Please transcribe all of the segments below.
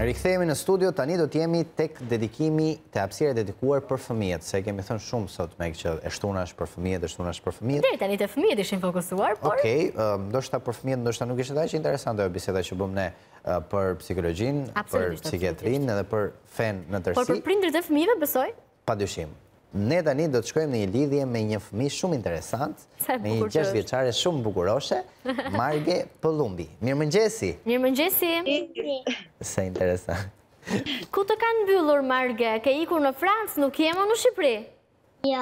Rikthehemi në studio, tani do t'jemi tek dedikimi të hapësirë dedikuar për fëmijët, se kemi thënë shumë sot me që e shtuna është për fëmijët, e shtuna është për fëmijët. Deri tani të fëmijët ishin fokusuar, por... Okej, ndoshta për fëmijët, ndoshta nuk ishte aq interesante ajo biseda që bëm ne për psikologjinë, për psikiatrinë edhe për fen në tërësi. Por për prindërit e fëmijëve, besoj? Padyshim. Ne tani do të shkojmë në një lidhje me një fëmijë shumë interesant, me një 6 vjeçare shumë bukuroshe, Marge Pëllumbi. Mirëmëngjesi. Mirëmëngjesi. Se interesant. Ku të kanë mbyllur, Marge? Ke ikur në Francë, nuk je më në Shqipëri? Jo.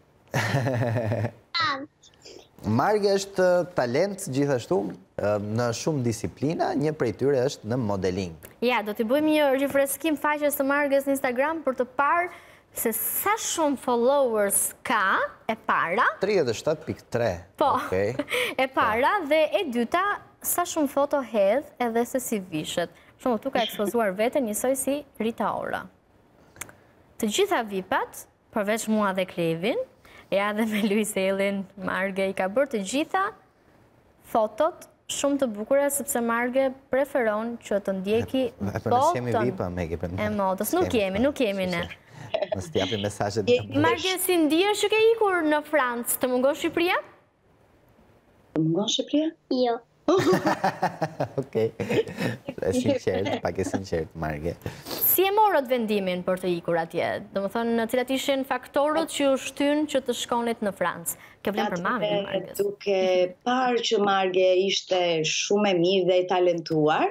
Marge është talent gjithashtu në shumë disiplina, një prej tyre është në modeling. Ja, do t'i bëjmë një rifreskim faqes të Marges në Instagram për të parë se sa shumë followers ka, e para... 37.3. Po, e para dhe e dyta, sa shumë foto hedh edhe se si vishet. Shumë tu ka ekspozuar vete njësoj si Rita Ora. Të gjitha vipat, përveç mua dhe Klevin, ja dhe me Luiselin, Marge i ka bërë të gjitha fotot shumë të bukura, sepse Marge preferon që të ndjeki botën e modës. Nuk jemi ne. Nësë t'japi mesazhet. Marge, si ndihesh që ke ikur në Francë, të mungon Shqipëria? Të mungon Shqipëria? Jo. Okej. Pak e sinqert, Marge. Si e morët vendimin për të ikur atje? Do më thënë, cilat ishin faktorët që u shtyn që të shkonit në Francë? Ke vlen për mamin e Marges? Duke parë që Marge ishte shumë e mirë dhe e talentuar,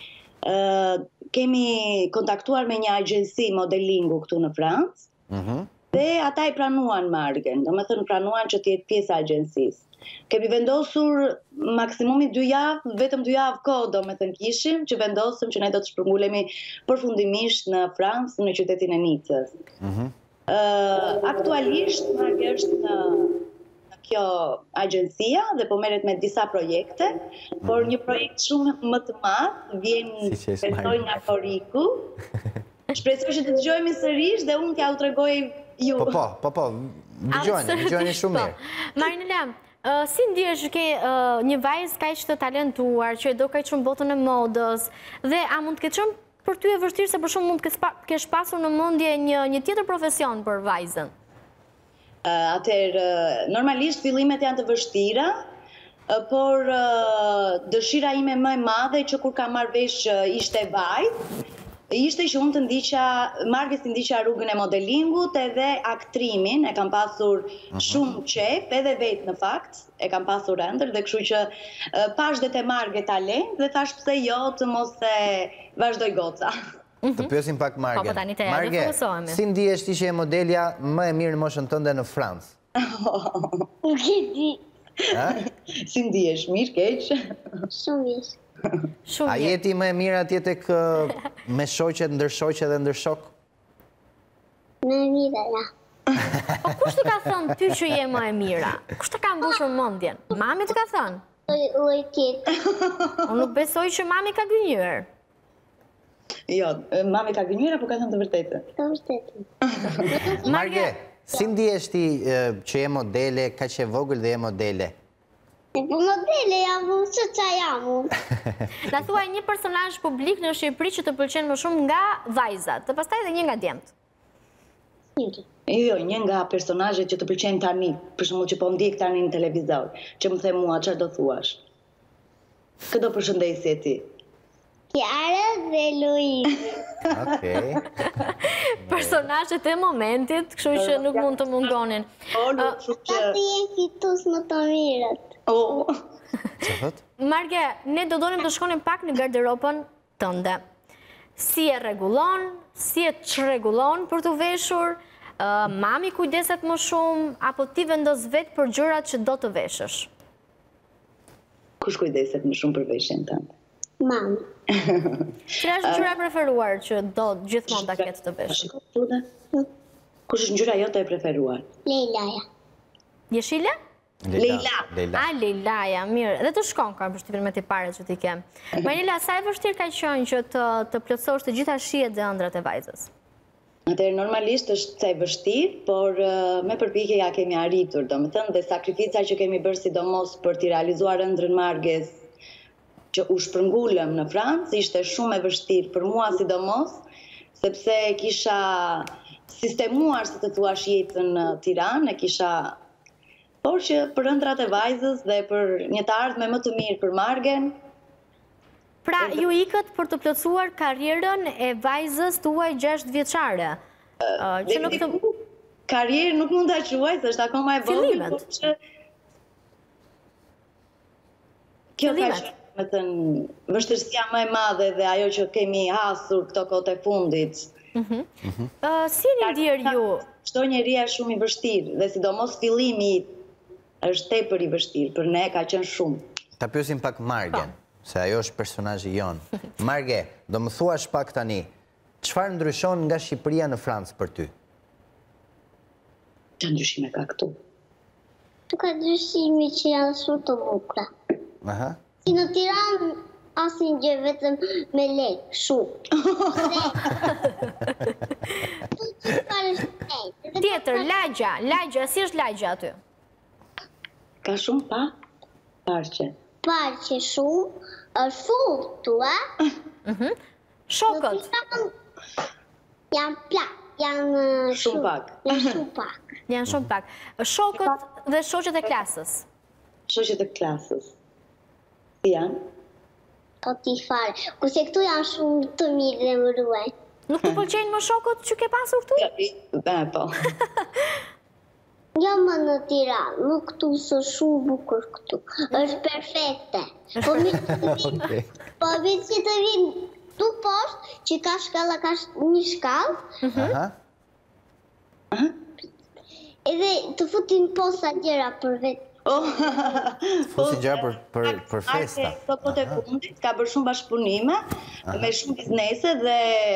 kemi kontaktuar me një agjensi modelingu këtu në Francë, dhe ata i pranuan Margen, do me thënë pranuan që t'jetë pjesë agjensisë. Kemi vendosur maksimumi 2 javë, vetëm 2 javë kohë do me thënë kishim, që vendosëm që ne do të shpërngulemi përfundimisht në Francë, në qytetin e Nicës. Aktualisht Marge është në kjo agjensia dhe po merret me disa projekte, por një projekt shumë më të madh vjen besoj nga Koriku. Shpresoj që të dëgjojmë sërish dhe unë t'ja u tregoj ju. Po, dëgjojeni shumë mirë. Marinela, si ndihesh që ke një vajzë kaq të talentuar, që e do kaq shumë botën e modës, dhe a mund të ketë qenë për ty e vështirë se për shumë mund të kesh pasur në mendje një tjetër profesion për vajzën? Atëherë, normalisht fillimet janë të vështira, por dëshira ime më e madhe që kur kam marrë vesh që ishte vajzë, ishte që unë të ndiqa, Marges të ndiqa rrugën e modelingut edhe aktrimin, e kam pasur shumë qef, edhe vetë në fakt, e kam pasur ëndër, dhe kështu që pash dhe te Marge talent, dhe thash pse jo të mos e vazhdoj goca. Të pyesim pak Marge. Marge, si ndihesh ti që e modelja më e mirë në moshën tënde në Francë? Nuk e di. Si ndihesh, mirë, keq? Shumë mirë. A jeti më e mirë atje tek me shoqet, ndër shoqe dhe ndër shok? Më e mira, ja. Po kush të ka thënë ty që je më e mira? Kush të ka mbushur mendjen? Mami të ka thënë? Oj tjetë. Unë nuk besoj që mami ka gënjur. Jo, mami ka gënjur apo ka thënë të vërtetën? Të vërtetën. Marge, si ndihesh ti që je modele, kaq e vogël dhe je modele? Po modele jam unë, që qa jam unë. Na thuaj një personazh publik në Shqipëri që të pëlqen më shumë nga vajzat, dhe pastaj edhe një nga djemtë. Jo, një nga personazhet që të pëlqen tani, për shembull që po ndjek tani në televizor, që më the mua çfarë do thuash? Këdo përshëndetje ti. Kiara dhe Luizi. Okej. Personazhet e momentit, kështu që nuk mund të mungonin. Ati e fitus më të mirët. Marge, ne do donim të shkonim pak në garderobën tënde. Si e rregullon, si e çrregullon për të veshur, mami kujdeset më shumë, apo ti vendos vetë për gjërat që do të veshësh? Kush kujdeset më shumë për veshjen tënde? Mami. Cila është ngjyra e preferuar që do gjithmonë ta ketë të veshur? Kush është ngjyra jote e preferuar? Leilaja. Jeshile? Leila. Leilaja, mirë. Dhe të shkon ka përshtypjen me të parët që ti kem. Marinela, sa e vështirë ka qenë që të plotësosh të gjitha shijet dhe ëndrat e vajzës? Atëherë normalisht është e vështirë, por me përpjekje ja kemi arritur, domethënë, dhe sakrifica që kemi bërë sidomos për t'i realizuar ëndrën Marges që u shpërngulëm në Francë, ishte shumë e vështirë për mua sidomos, sepse kisha sistemuar, si të thuash, jetën në Tiranë, por që për ëndrat e vajzës dhe për një të ardhme më të mirë për Margen. Pra, ju ikët për të plotësuar karrierën e vajzës tuaj 6 vjeçare. Karrierë nuk mund ta quaj, se është akoma e vogël, por që kjo ka qenë vështirësia më e madhe dhe ajo që kemi hasur këto kohë e fundit. Si ndjer ju? Çdo njeri është shumë i vështirë dhe sidomos fillimi është tepër i vështirë, për ne ka qenë shumë. Ta pyesim pak Margen, se ajo është personazhi jon. Marge, do më thuash pak tani, çfarë ndryshon nga Shqipëria në Francë për ty? Çfarë ndryshime ka këtu? Ka ndryshime që janë shumë të bukura. Si në Tiranë, asnjë gjë, vetëm me lek, shumë. Tjetër, lagja, si është lagja aty? Ka shumë parqe. Parqe shumë, është shumë këtu, a? Shokët? Janë plak, janë shumë pak. Janë shumë pak. Shokët dhe shoqet e klasës? Shoqet e klasës. Si janë? Po ti fare, kurse këtu janë shumë të mirë dhe më ruajnë. Nuk të pëlqejnë më shokët që ke pasur këtu? Po. Jo më në Tiranë, nuk këtu së shumë bukur këtu. Është perfekte. Po mirë që të vinë tu poshtë, që ka shkalla, ka një shkallë. Edhe të futin posa gjera për vetë. Fusin gjera për festa. Sot e fundit ka bërë shumë bashkëpunime me shumë biznese dhe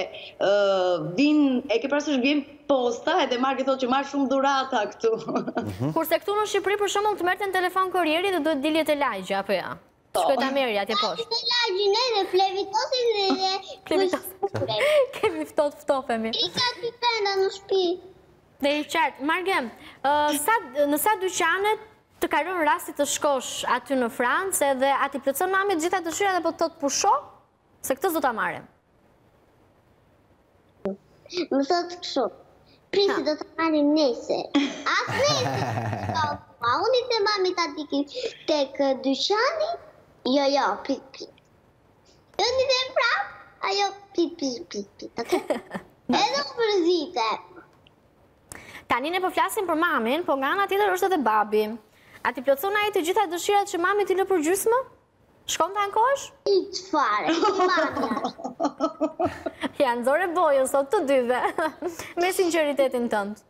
e ke parasysh vjen posta edhe Margi thotë që marr shumë dhurata këtu. Kurse këtu në Shqipëri për shembull të merrte në telefon kurrieri dhe duhet dilje te lagja apo ja? Shkoj ta merri atje poshtë. Te lagjin edhe flevitosin dhe kemi ftofemi. I ka pipenda në shtëpi. Dhe i qartë. Margem, në sa dyqanet të ka rënë rasti të shkosh aty në Francë edhe ati plotson mami të gjitha dëshirat dhe po të pusho, se këtë s'do ta marrim. Më thotë kështu, prisi do të marrim nesër. As nesër. Unë i të mami ta dikim tek dyqani, jo, pit. Unë i të prap, ajo pit. Edhe u përzite. Tani ne po flasim për mamin, po nga ana tjetër është edhe babi. A ti plotson ai të gjitha dëshirat që mami ti lë për gjysmë? Shkon ta ankohesh? I të fare, mamja. Ja, nxore bojën sot të dyve, me sinqeritetin tënd.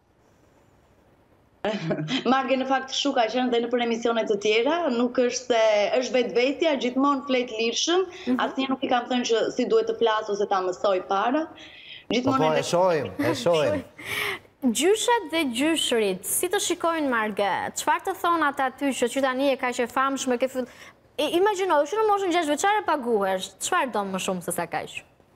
Marge në fakt shu ka qenë dhe në për emisionet të tjera, nuk është se është vetvetja, gjithmonë flet lirshëm, asnjëherë nuk i kam thënë që si duhet të flas ose ta mësoj para. Po e shohim. Gjyshat dhe gjyshrit, si të shikojnë Marge? Çfarë të thonë ata ty që tani e kaq e famshme ke fill... Imagjino, që në moshën 6 vjeçare paguhesh, çfarë do më shumë se sa kaq?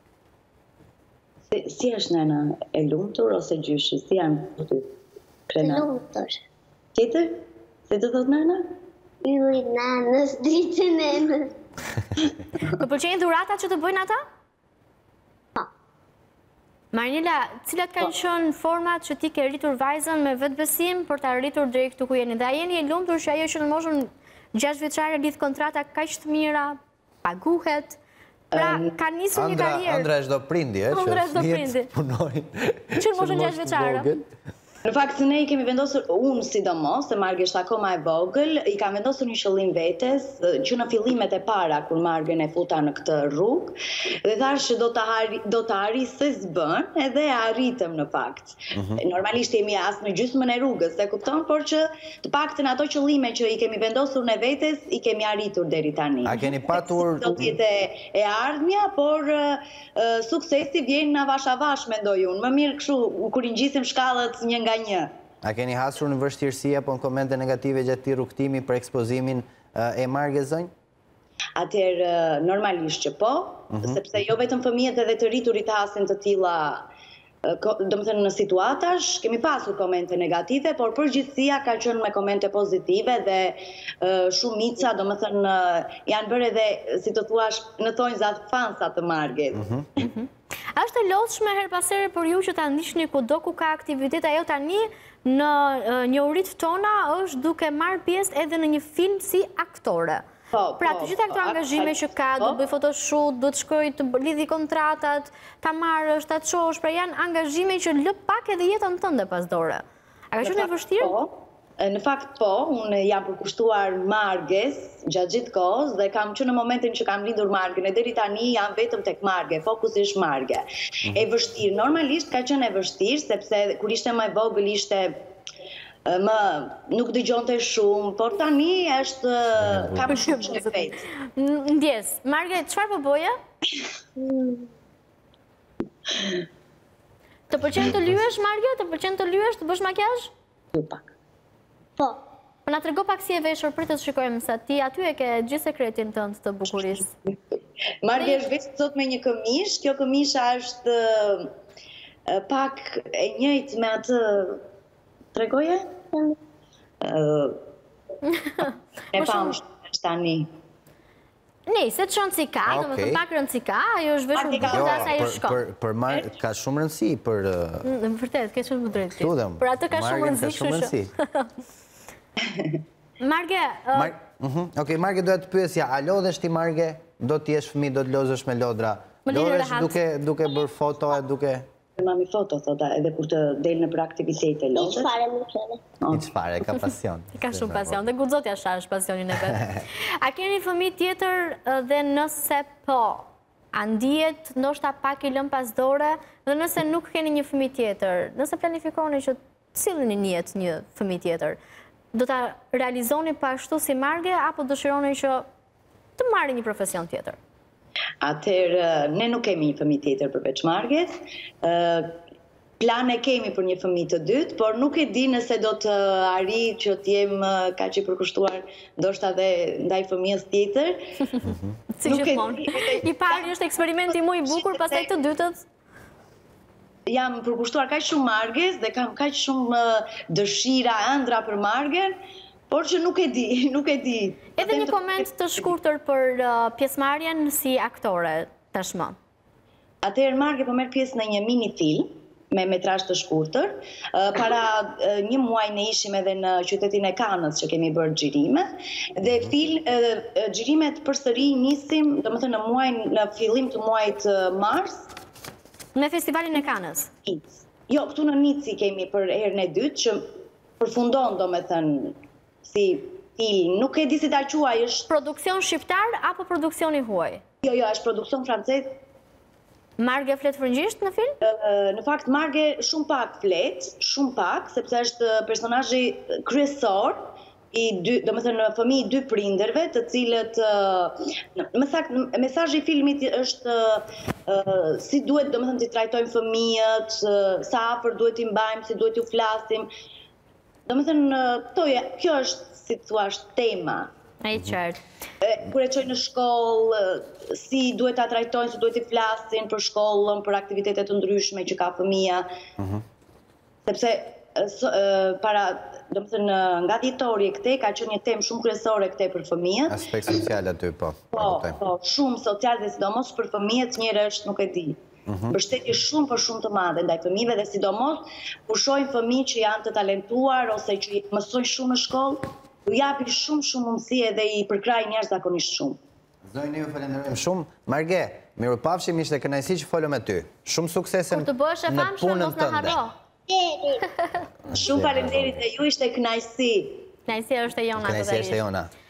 Si është nëna, e lumtur ose gjyshi? Si janë ty? Lumtur. Tjetër? Si të thotë nëna? Ylli nanës, dritë nënës. Të pëlqejnë dhuratat që të bëjnë ata? Marnila, cilat kanë qenë format që ti ke rritur vajzën me vetbesim për ta rritur deri këtu ku jeni? Dhe a jeni e lumtur që ajo që në moshën 6 vjeçare lidh kontrata kaq të mira, paguhet? Pra, ka nisur një karrierë. Andra është do prindi, që fëmijët punojnë. Që në moshën 6 vjeçare. Në fakt, ne i kemi vendosur, unë sidomos, se Marge është akoma e vogël, i kam vendosur një qëllim vetes, që në fillimet e para, kur Margen e futa në këtë rrugë, dhe thash që do të arris se s'bën, edhe e arritëm në fakt. Normalisht jemi as në gjysmën e rrugës, e kupton, por që të paktën ato qëllime që i kemi vendosur në vetes, i kemi arritur deri tani. A keni patur... Do t'jetë e ardhmja, por suksesi vjen në avash mendoj unë. Më mirë kështu, kur i ngjisim shkallët një nga një. A keni hasur në vështirësi apo në komente negative gjatë këtij rrugtimi për ekspozimin e Margës zonjë? Atëherë normalisht që po, sepse jo vetëm fëmijët edhe të rriturit hasin të tilla do më thënë në situatash, kemi pasur komente negative, por përgjithësia ka qenë me komente pozitive dhe shumica, do më thënë, janë bërë edhe, si të thuash, në thonjzat fansa të Marget. Është e lodhshme her pas here për ju që ta ndiqni kudo ku ka aktivitet, ajo tani në njohurit tona është duke marrë pjesë edhe në një film si aktore. Pra të gjitha këto angazhime që ka, do të bëj photoshoot, do të shkoj të lidhi kontratat, ta marrësh, ta çosh, pra janë angazhime që lë pak edhe jetën tënde pas dore. A ka qenë e vështirë? Në fakt po, unë jam përkushtuar Marges gjatë gjithë kohës dhe kam që në momentin që kam lindur Margen e deri tani jam vetëm tek Marge, fokusi është Marge. E vështirë, normalisht ka qenë e vështirë, sepse kur ishte më e vogël ishte nuk dëgjonte shumë, por tani është kam shumë shpejt. Ndjes, Marge, çfarë po bëje? Të pëlqen të lyesh, Marge? Të pëlqen të lyesh, të bësh makiazh? Pak. Po. Na trego pak si e veshur, pritet të shikojmë sa ti aty e ke gjithë sekretin tënd të bukurisë. Marge është veshur sot me një këmishë, kjo këmisha është pak e njëjtë me atë tregoje? E pamë është tani. Nej, se të shonë si ka, do më të pak rëndësi ka, ajo është veshur bukur dhe asa i shkon. Për Marge ka shumë rëndësi, për... Në vërtet, ke shumë drejtë. Studem, Për atë ka shumë rëndësi. Marge... Oke, Marge, doja të pyesja, a lodhesh ti, Marge? Do t'jesh fëmijë, do t'lodhesh me lodra? Lodhesh duke bërë foto e duke... Mami foto, thota, edhe kur të del në për aktivitete lodhe. Iq fare më qene. Iq fare, ka pasion. Ka shumë pasion, dhe guxotja shash pasionin e vetë. A keni fëmijë tjetër dhe nëse po, a ndihet ndoshta pak i lëm pas dore, dhe nëse nuk keni një fëmijë tjetër, nëse planifikoni që të sillni në jetë një fëmijë tjetër, do ta realizoni pa ashtu si Marge, apo dëshironi që të marrni një profesion tjetër? Atëherë, ne nuk kemi një fëmijë tjetër përveç Marges. Plane kemi për një fëmijë të dytë, por nuk e di nëse do të arri që të jem kaq i përkushtuar ndoshta dhe ndaj fëmijës tjetër. Si gjithmonë. I pari është eksperimenti më i bukur, pastaj të dytët. Jam përkushtuar kaq shumë Marges dhe kam kaq shumë dëshira ëndra për Margen, por që nuk e di. Edhe një koment të shkurtër për pjesëmarrjen si aktore tashmë. Atëherë Marge po merr pjesë në një mini film me metrazh të shkurtër. Para një muaj ne ishim edhe në qytetin e Kanës që kemi bërë xhirime dhe xhirimet përsëri nisim, domethënë në fillim të muajit mars në festivalin e Kanës. Jo, këtu në Nici kemi për herën e dytë që përfundon domethënë si film, nuk e di si ta quaj, është... Produksion shqiptar apo produksioni huaj? Jo, është produksion francez. Marge flet frëngjisht në film? Në fakt, Marge shumë pak flet, sepse është personazhi kryesor i domethënë fëmijë dy prindërve, të cilët më saktë mesazhi i filmit është si duhet domethënë të trajtojmë fëmijët, sa afër duhet i mbajmë, si duhet ju flasim. Domethënë, kjo është, si thua, tema. Ai qartë. Kur e çojnë në shkollë, si duhet ta trajtojnë, si duhet i flasin për shkollën, për aktivitete të ndryshme që ka fëmia. Sepse domethënë nga dhjetori këtej ka qenë një temë shumë kryesore këtej për fëmijët. Aspekt social aty, po. Po, shumë social dhe sidomos për fëmijët njëherë është, nuk e di. Mbështetje shumë për shumë të madhe ndaj fëmijëve dhe sidomos kur shohin fëmijë që janë të talentuar ose që mësojnë shumë në shkollë, u japi shumë mundësi edhe i përkrajnë jashtëzakonisht shumë. Zonjë, ju falenderojmë shumë. Marge, mirupafshim, ishte kënaqësi që folëm me ty. Shumë suksese në punën tënde. Shumë faleminderit dhe ju, ishte kënaqësi. Kënaqësia është e jona.